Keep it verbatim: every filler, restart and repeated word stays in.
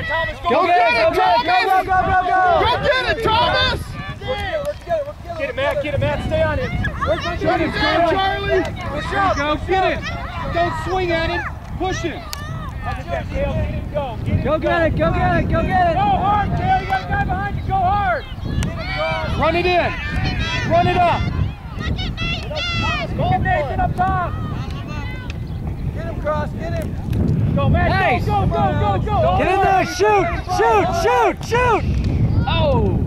Thomas. Go, Go get it, Thomas. Go, go, go, go, go. Go get it, Thomas. Get it, Matt. Get it, Matt. Stay on it. Shut him down, Charlie. Push There up. you go. Get it. Don't swing at him. Push him. That's it, Dale. Get it, go. Get it, Go get it. Go get it. Go get it. Go hard, Dale. You got a guy behind you. Go hard. Get him, cross. Run it in. Run it up. Get Nathan up top. Get him, Cross. Get him. Go, Matt. Nice. Go, go, go, go, go. Get in there. Shoot. Shoot. Shoot. Shoot. Oh.